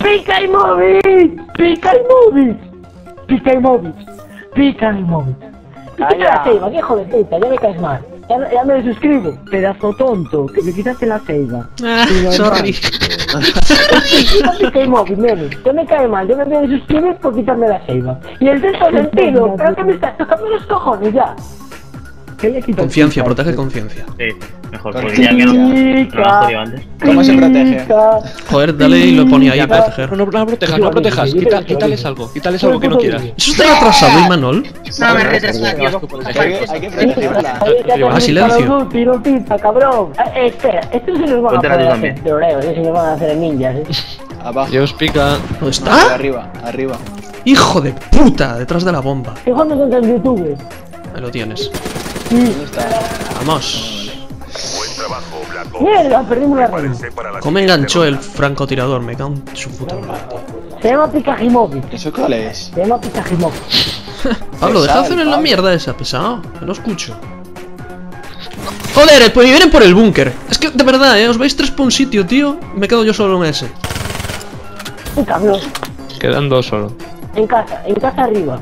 Pica y móvil. Pica y móvil. Pica y móvil. Pica y móvil. Quita la ceiba, hijo de puta, ya me caes mal. Ya me suscribo. Pedazo tonto, que me quitaste la ceiba. Sorry. Pica y móvil, nene. Ya me cae mal, yo me voy a suscribir por quitarme la ceiba. Y el sexto sentido, pero que me estás tocando los cojones ya. Conciencia, protege conciencia. Sí, mejor, porque ya que no me ha jodido antes. ¿Cómo se protege? Joder, dale y lo ponía ahí, proteger. No protejas, no protejas. Quítales algo que no quieras. ¿Eso está retrasado, Imanol? No me retrasas, tío. Hay que protegerla. Ah, silencio. Tiro pizza, cabrón. Espera, esto se nos van a poder hacer troleos, se nos van a hacer ninjas, Abajo. Dios pica. ¿Dónde está? Arriba, arriba. ¡Hijo de puta! Detrás de la bomba. ¿Qué jugando contra el YouTube? Ahí lo tienes. ¿Dónde está? Vamos. Buen trabajo, Blanco. Mierda, perdimos la ronda. Prepárense para la ¿Cómo me siguiente enganchó el ronda. francotirador? Me cago en su puta madre. Se llama Picajimovic. ¿Eso cuál es? Se llama Picajimovic. Pablo, deja de hacer en la Pablo. mierda esa, pesado. Que no escucho. Joder, pues vienen por el búnker. Es que, de verdad, os vais tres por un sitio, tío. Me quedo yo solo en ese. Un cabrón. Quedan dos solo. En casa arriba.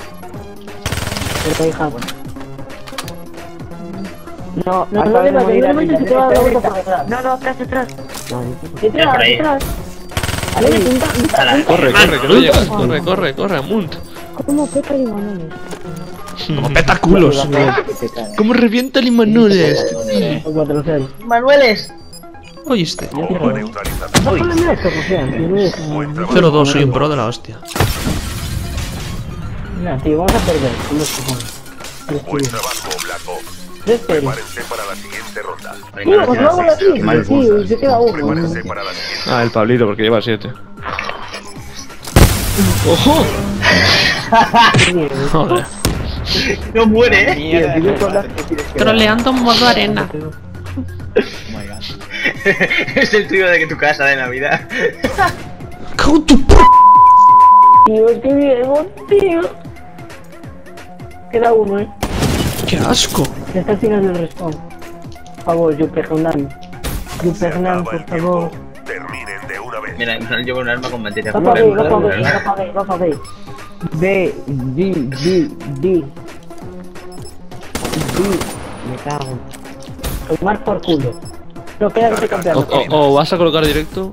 Pero hija. No le mates, que te va a dar la vuelta por detrás. No, atrás. Detrás. Corre, que no llegas. Corre, Amunt. ¿Cómo peca de manones? Como petaculos. ¿Cómo revienta Limanoles? 4-0. Manueles. ¿Oíste? Bomba neutralizada. Buen trabajo. 0-2, soy un pro de la hostia. Mira, tío, vamos a perder. Con los cojones. Buen trabajo, Blanco. 3-0. Prepárense para la siguiente ronda. Tío, pues vamos a Qué mal ti, tío, y se queda uno. Prepárense para la siguiente. Ah, el Pablito, porque lleva 7. ¡Ojo! Joder. No muere, Mierda. Troleando en modo arena. Oh my god. Es el tuyo de que tu casa de Navidad. ¡Cago en tu p***! Tío, es que bien, tío. Queda uno, ¡Qué asco! Se está tirando el respawn. Por favor, Yupernan, Se acaba por el favor. tiempo. Terminen de una vez. Mira, no llevo un arma con batería. Va para B. B, D. Me cago. Tomar por culo. No, queda que te campeando. O vas a colocar directo.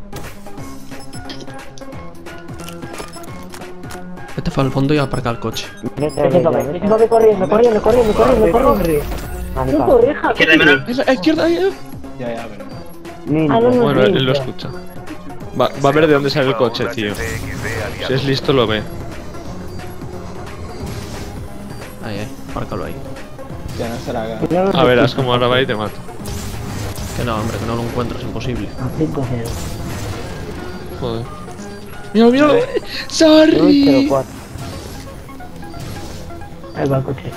Vete para el fondo y aparca el coche. Ve corriendo. No corrija. Izquierda y menor. ¡Es la izquierda! Ya, pero. Ah, no, Bueno, él lo escucha. Va a ver de dónde sale el coche, tío. Si es listo, lo ve. Ahí, apárcalo ahí. Ya no estará acá. A verás cómo ahora va y te mata. Que no, hombre, que no lo encuentro, es imposible. 5-0. Joder. Mira. ¡Sorry! 0-4. Ahí va el coche.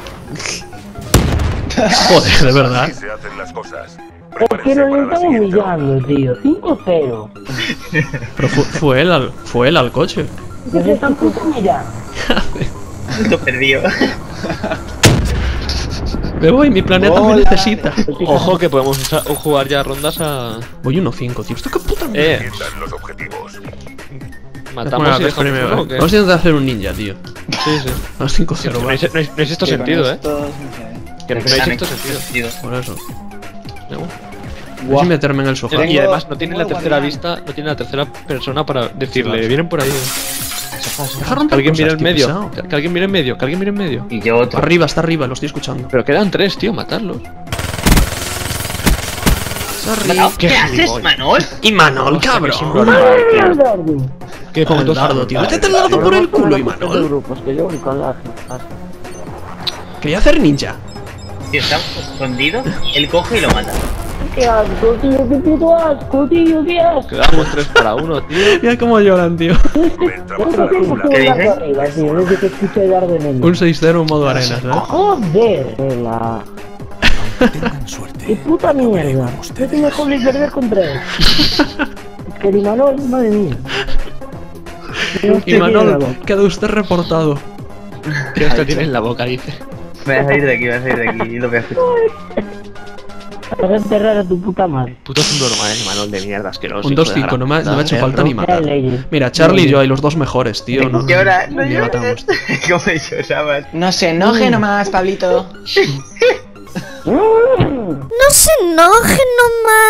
Joder, de verdad. Así se hacen las cosas. Es que Prepárense nos para la estamos siguiente ronda. humillando, tío. 5-0. Pero fue él al coche. Nos están puto humillando. Punto perdido. Me voy, mi planeta me necesita. Ojo que podemos jugar ya rondas a... Voy 1-5, tío. ¿Esto qué puta mierda? Defiendan los objetivos. Matamos y dejamos primero, uno, ¿o qué? vamos a intentar hacer un ninja, tío. Sí. Vamos 5-0, No va. existe Que con sentido, esto, no sé. Que no existe sentido. Por eso. ¿No? Voy a meterme en el sofá. Tengo- Y además no tiene la tengo tercera guardián. vista, no tiene la tercera persona para decirle, vienen por ahí. Deja Que romper alguien cosas, mire en tío, medio, pesado. que alguien mire en medio, que alguien mire en medio. Y yo otro. Arriba, está arriba, lo estoy escuchando. Pero quedan 3, tío, matarlos. Sorry. ¿Qué haces, Manol? Y Manol, cabrón. Que Con el dardo, tío. Métete el dardo por el culo, Imanol. grupos, que yo voy con la... Quería hacer ninja. Tío, está escondido. Él coge y lo mata. ¡Qué asco, tío! ¡Qué puto asco, tío! ¡Qué asco! Quedamos 3 para 1, tío. Mira cómo lloran, tío. Buen trabajo, Blanco. ¿Qué dices? Arriba, tío, desde que escucho el dardo en el... Un 6-0 en modo arenas, ¿eh? ¡Joder! ¡Qué puta mierda! Yo tengo mejor de perder contra él. Es que el Imanol, madre mía. Imanol, queda usted reportado. Que hasta tiene en la boca, dice. Me voy a salir de aquí, Lo voy a hacer. Vas a enterrar a tu puta madre. Puto subnormal, Manol de mierda, asqueroso. Un 2-5, no me ha hecho falta ni matar. Mira, Charlie y yo, hay los dos mejores, tío. No, Llora, no ni llores. matamos. ¿Cómo lloraban? No se enoje nomás, Pablito. No se enoje nomás.